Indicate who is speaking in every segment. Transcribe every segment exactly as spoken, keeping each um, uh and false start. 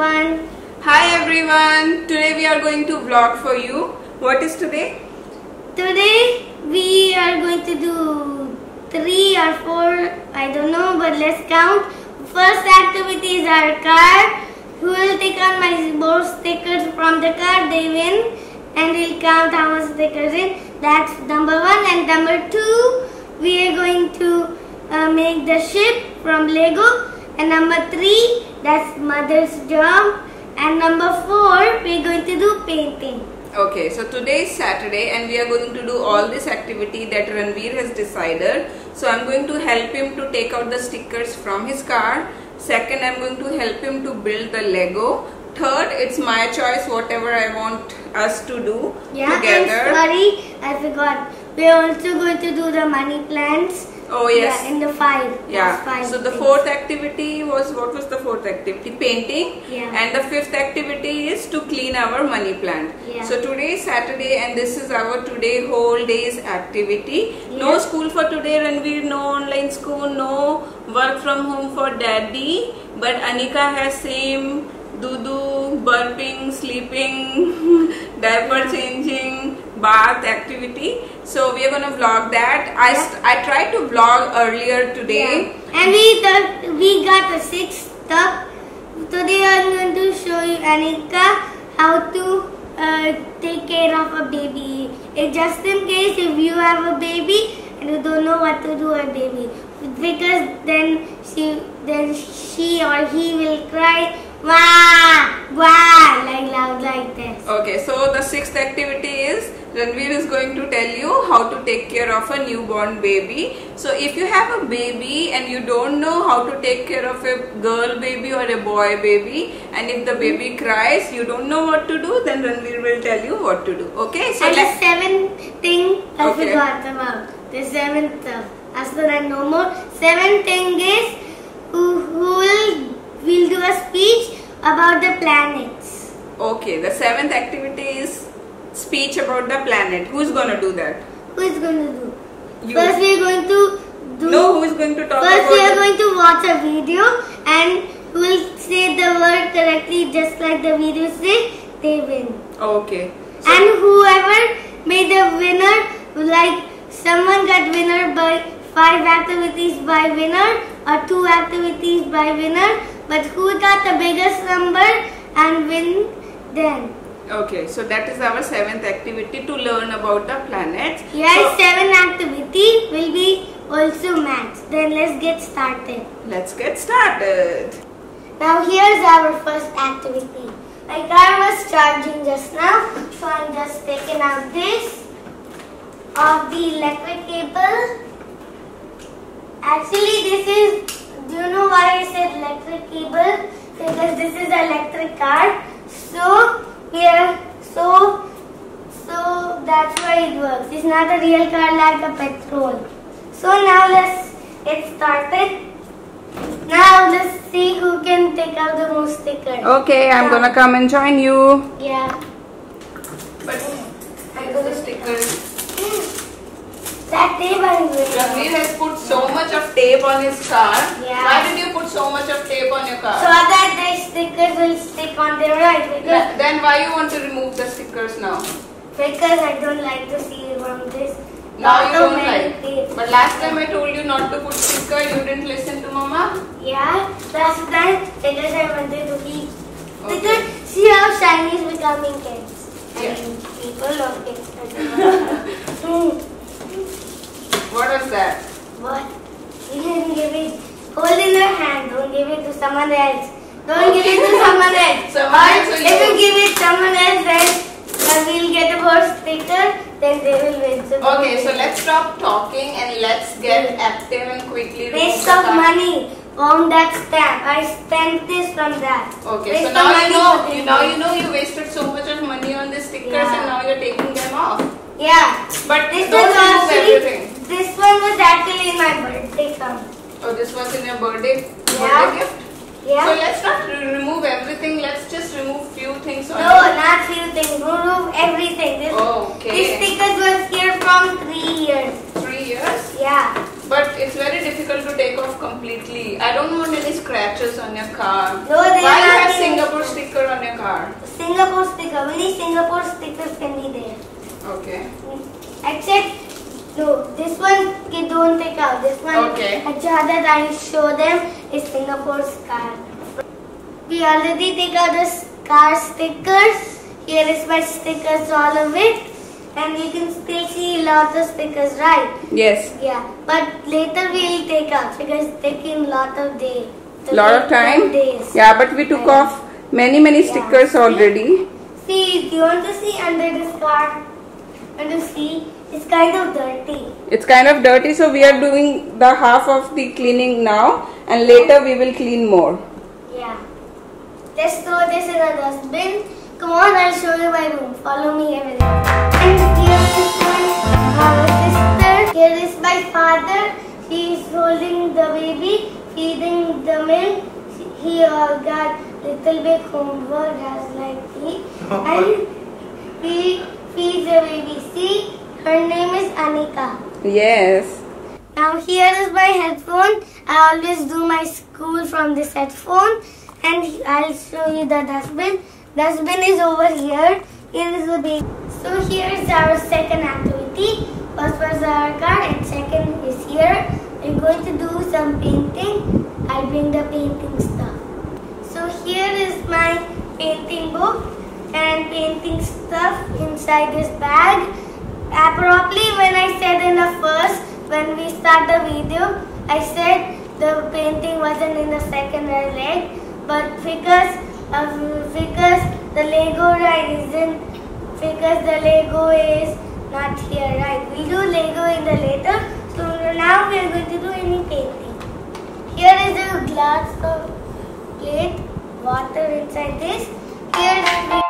Speaker 1: everyone.
Speaker 2: Hi everyone. Today we are going to vlog for you. What is today?
Speaker 1: Today we are going to do three or four, I don't know, but let's count. First activity is our car. Who will take out my more stickers from the car, they win. And we'll count how much stickers in. That's number one. And number two, we are going to uh, make the ship from Lego. And number three, that's mother's job. And number four, we're going to do painting.
Speaker 2: Okay, so today is Saturday and we are going to do all this activity that Ranveer has decided. So I'm going to help him to take out the stickers from his car. Second, I'm going to help him to build the Lego. Third, it's my choice, whatever I want us to do
Speaker 1: yeah,
Speaker 2: together.
Speaker 1: And sorry, I forgot. We're also going to do the money plants.
Speaker 2: Oh yes.
Speaker 1: Yeah, in the five.
Speaker 2: Yeah.
Speaker 1: Five
Speaker 2: so the
Speaker 1: things.
Speaker 2: fourth activity was, what was the fourth activity? Painting.
Speaker 1: Yeah.
Speaker 2: And the fifth activity is to clean our money plant.
Speaker 1: Yeah.
Speaker 2: So today is Saturday and this is our today whole day's activity. Yeah. No school for today, Ranveer, no online school, no work from home for daddy. But Anika has same Dudu, burping, sleeping, diaper changing, bath activity. So we are gonna vlog that. I
Speaker 1: yeah.
Speaker 2: I tried to vlog earlier today.
Speaker 1: Yeah. And we got, we got the sixth stuff. Today I'm going to show you, Anika, how to uh, take care of a baby. It just in case if you have a baby and you don't know what to do with a baby, because then she then she or he will cry. Wah, wah, like loud like this.
Speaker 2: Okay, so the sixth activity is Ranveer is going to tell you how to take care of a newborn baby. So if you have a baby and you don't know how to take care of a girl baby or a boy baby, and if the baby cries, you don't know what to do, then Ranveer will tell you what to do. Okay, so
Speaker 1: and the seventh thing I
Speaker 2: okay.
Speaker 1: forgot about. The seventh stuff. After that, no more. Seventh thing is who, who will we'll do a speech about the planets.
Speaker 2: Okay, the seventh activity is speech about the planet. Who is going to do that?
Speaker 1: Who is going to do?
Speaker 2: You.
Speaker 1: First we are going to do...
Speaker 2: No, who is going to talk
Speaker 1: first
Speaker 2: about
Speaker 1: we are
Speaker 2: the...
Speaker 1: going to watch a video and who will say the word correctly just like the video say, they win.
Speaker 2: Okay. So
Speaker 1: and whoever made the winner, like someone got winner by five activities by winner or two activities by winner, but who got the biggest number and win then.
Speaker 2: Okay, so that is our seventh activity to learn about the planets.
Speaker 1: Yes,
Speaker 2: so,
Speaker 1: seventh activity will be also maths. Then let's get started.
Speaker 2: Let's get started.
Speaker 1: Now here's our first activity. My car was charging just now, so I'm just taking out this of the electric cable. Actually, this is, do you know why I said electric cable? Because this is an electric car. So, here, so, so that's why it works. It's not a real car like a petrol. So now let's get started. Now let's see who can take out the most stickers.
Speaker 2: Okay, I'm
Speaker 1: now,
Speaker 2: gonna come and join you.
Speaker 1: Yeah.
Speaker 2: But I got the stickers.
Speaker 1: That tape I'm doing.
Speaker 2: Ranveer has put so much of tape on his car.
Speaker 1: Yeah.
Speaker 2: Why did you put so much of tape on your car?
Speaker 1: So that the stickers will stick on there, right? Because,
Speaker 2: Then why you want to remove the stickers now?
Speaker 1: because I don't like to see from this.
Speaker 2: Now you don't
Speaker 1: automatic
Speaker 2: like.
Speaker 1: tape.
Speaker 2: But last time I told you not to put sticker, you didn't listen to Mama?
Speaker 1: Yeah, last time because I wanted to keep.
Speaker 2: Okay.
Speaker 1: Because see how shiny is becoming kids.
Speaker 2: Yeah.
Speaker 1: I mean, people love kids. Hmm.
Speaker 2: What was that?
Speaker 1: What? You didn't give it. Hold in your hand. Don't give it to someone else. Don't give it to someone else.
Speaker 2: Someone
Speaker 1: or
Speaker 2: else will
Speaker 1: if you
Speaker 2: use.
Speaker 1: give it someone else, then uh, we'll get a more sticker. Then they will win. So
Speaker 2: Okay, so let's stop talking and let's get active and quickly remove
Speaker 1: waste
Speaker 2: the
Speaker 1: of
Speaker 2: card.
Speaker 1: money on that stamp. I spent this from that.
Speaker 2: Okay,
Speaker 1: Waste
Speaker 2: so
Speaker 1: of
Speaker 2: now you
Speaker 1: money
Speaker 2: know,
Speaker 1: for
Speaker 2: you
Speaker 1: this.
Speaker 2: now you know you wasted so much of money on the stickers
Speaker 1: Yeah.
Speaker 2: and now you're taking them off.
Speaker 1: Yeah.
Speaker 2: But
Speaker 1: This
Speaker 2: don't
Speaker 1: was
Speaker 2: remove
Speaker 1: actually.
Speaker 2: everything.
Speaker 1: This one was actually in my birthday count.
Speaker 2: Oh, this was in your birthday,
Speaker 1: Yeah.
Speaker 2: birthday gift?
Speaker 1: Yeah.
Speaker 2: So let's not re remove everything, let's just remove few things on
Speaker 1: No,
Speaker 2: it.
Speaker 1: not few things. Remove everything. This,
Speaker 2: Okay.
Speaker 1: this stickers was here from three years.
Speaker 2: Three years?
Speaker 1: Yeah.
Speaker 2: But it's very difficult to take off completely. I don't want any scratches on your car.
Speaker 1: No, they
Speaker 2: Why
Speaker 1: are
Speaker 2: you
Speaker 1: not
Speaker 2: have
Speaker 1: even-
Speaker 2: Singapore stickers
Speaker 1: Singapore sticker. Only Singapore stickers can be there.
Speaker 2: Okay.
Speaker 1: Except, no, this one you don't take out. This one,
Speaker 2: Okay.
Speaker 1: that I show them is Singapore's car. We already take out the car stickers. Here is my stickers, all of it. And you can still see lots of stickers, right?
Speaker 2: Yes.
Speaker 1: Yeah, but later we will take out because it's taking lot of days.
Speaker 2: Lot of time?
Speaker 1: Days.
Speaker 2: Yeah, but we took
Speaker 1: And
Speaker 2: off many many
Speaker 1: yeah.
Speaker 2: stickers
Speaker 1: See?
Speaker 2: already.
Speaker 1: See, do you want to see under this car? Want to see? It's kind of dirty.
Speaker 2: It's kind of dirty, so we are doing the half of the cleaning now, and later we will clean more.
Speaker 1: Yeah. Let's throw this in a dustbin. Come on, I'll show you my room. Follow me everywhere. And here is my uh, sister. Here is my father. He is holding the baby, feeding the milk. He uh, got little bit homework as like me. And he feeds the baby. See, her name is Anika.
Speaker 2: Yes.
Speaker 1: Now here is my headphone. I always do my school from this headphone. And I'll show you the dustbin. Dustbin is over here. Here is the baby. So here is our second activity. First was our car and second is here. We're going to do some painting. I'll bring the painting stuff. So here is my painting book and painting stuff inside this bag. Uh, probably when I said in the first, when we start the video, I said the painting wasn't in the second leg. But because of because the Lego ride isn't because the Lego is not here, right? We do Lego in the later. So now we are going to do any painting. Here is a glass of plate, water inside this. Here is the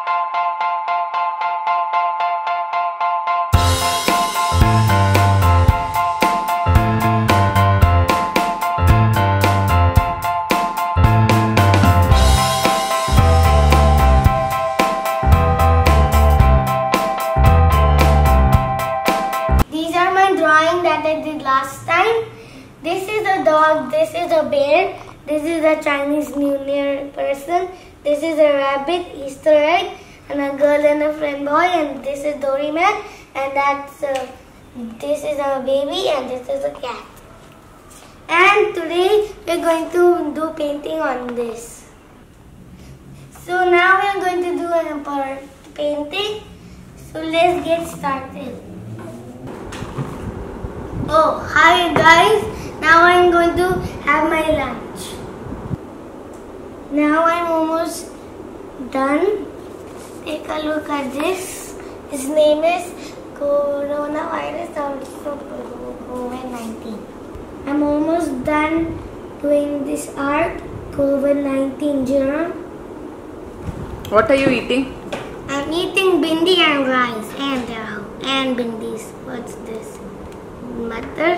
Speaker 1: that I did last time. This is a dog, this is a bear, this is a Chinese New Year person, this is a rabbit, Easter egg, and a girl and a friend boy, and this is Doryman, and that's a, this is a baby, and this is a cat. And today we're going to do painting on this. So now we're going to do a painting. So let's get started. Oh, hi guys. Now I'm going to have my lunch. Now I'm almost done. Take a look at this. His name is Coronavirus, also COVID nineteen. I'm almost done doing this art, COVID nineteen germ.
Speaker 2: What are you eating?
Speaker 1: I'm eating bindi and rice and uh, and bindis. What's this? Butter.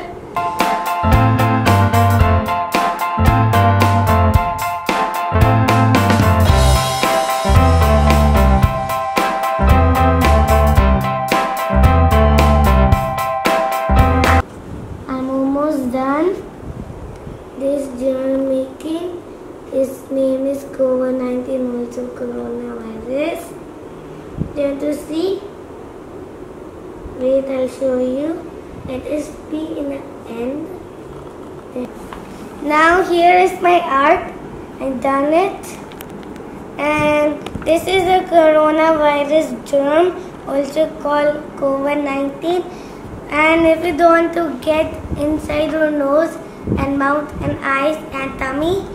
Speaker 1: I'm almost done. This germ making. His name is COVID nineteen, also coronavirus. Do you want to see? Wait, I'll show you. Let us be in the end. Now here is my art. I've done it. And this is a coronavirus germ, also called COVID nineteen. And if you don't want to get inside your nose and mouth and eyes and tummy,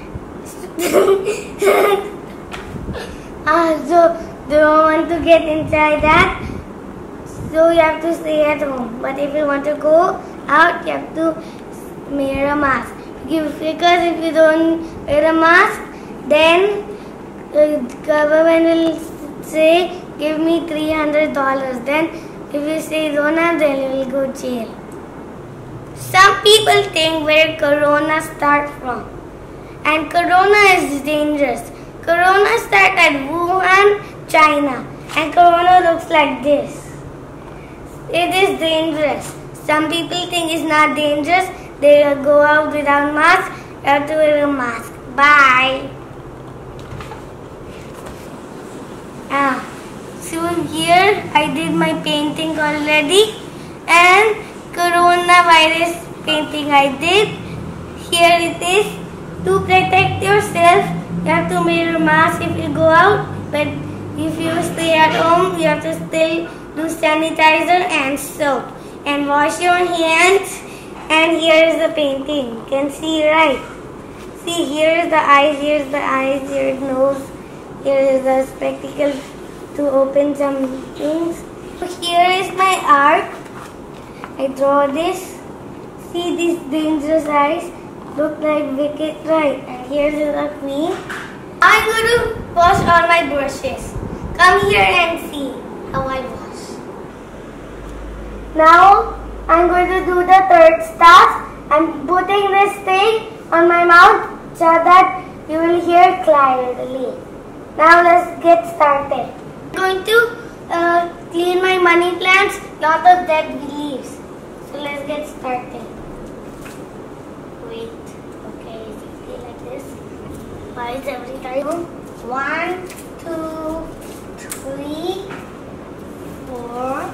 Speaker 1: uh, so don't want to get inside that, so you have to stay at home. But if you want to go out, you have to wear a mask. Because if you don't wear a mask, then the government will say, give me three hundred dollars. Then if you say Rona, then you will go jail. Some people think where Corona starts from. And Corona is dangerous. Corona starts at Wuhan, China. And Corona looks like this. It is dangerous. Some people think it's not dangerous. They go out without mask. You have to wear a mask. Bye. Ah, so here I did my painting already, and coronavirus painting I did. Here it is. To protect yourself, you have to wear a mask if you go out, but if you stay at home, you have to still do sanitizer and soap and wash your hands. And here is the painting. You can see, right? See, here is the eyes, here is the eyes, here is nose, here is the spectacle to open some things. So here is my art. I draw this. See these dangerous eyes? Look like wicked, right? And here's the queen. I'm going to wash all my brushes. Come here and see how I wash. Now I'm going to do the third step. I'm putting this thing on my mouth so that you will hear clearly. Now let's get started. I'm going to uh, clean my money plants, lot of dead leaves. So let's get started. Wait, okay, is it like this? Why is every time? One, two, three, four.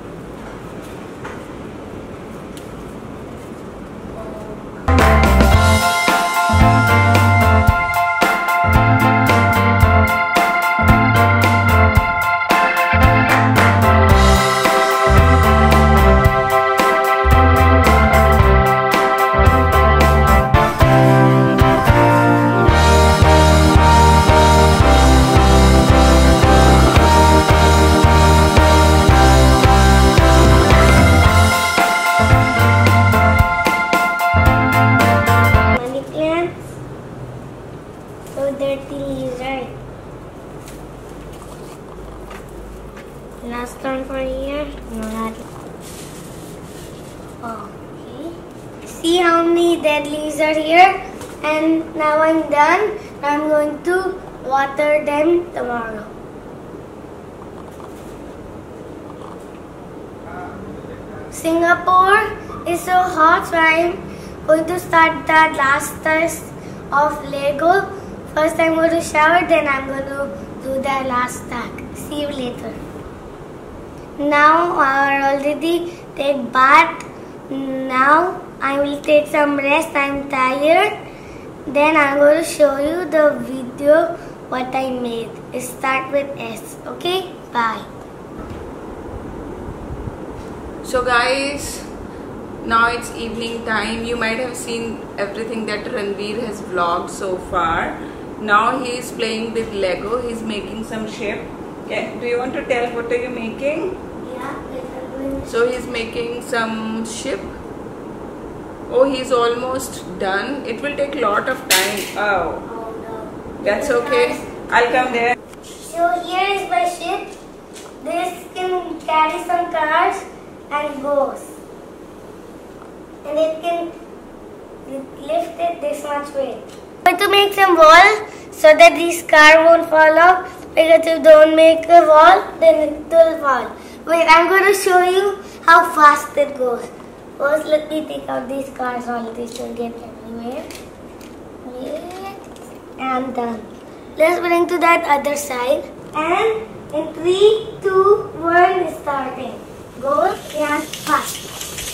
Speaker 1: Dirty leaves, right? Last turn for here. No, not. Okay. See how many dead leaves are here? And now I'm done. I'm going to water them tomorrow. Singapore is so hot, so I'm going to start the last test of Lego. First I'm going to shower, then I'm going to do the last stack. See you later. Now I already take bath. Now I will take some rest. I'm tired. Then I'm going to show you the video what I made. Start with S. Okay? Bye.
Speaker 2: So guys, now it's evening time. You might have seen everything that Ranveer has vlogged so far. Now he is playing with Lego. He's making some shape. Yeah. Do you want to tell what are you making?
Speaker 1: Yeah.
Speaker 2: So he's making some ship. Oh, he's almost done. It will take a lot of time. Oh,
Speaker 1: Oh no.
Speaker 2: that's okay. I'll come there.
Speaker 1: So here is my ship. This can carry some cars and goes. And it can lift it this much weight. I'm going to make some wall so that this car won't fall off, because if you don't make a wall, then it will fall. Wait, I'm going to show you how fast it goes. First, let me take out these cars, all this will get everywhere. Wait, and done. Let's bring to that other side. And in three, two, one, starting. Go and fast.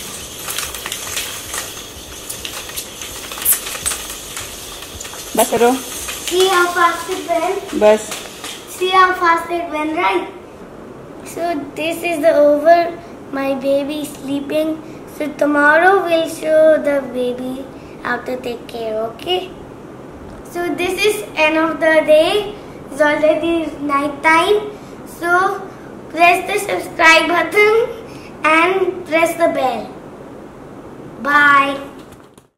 Speaker 2: बस करो.
Speaker 1: See how fast it went?
Speaker 2: बस.
Speaker 1: See how fast it went, right? So this is the over. My baby is sleeping. So tomorrow we'll show the baby how to take care, okay? So this is end of the day. It's already night time. So press the subscribe button and press the bell. Bye.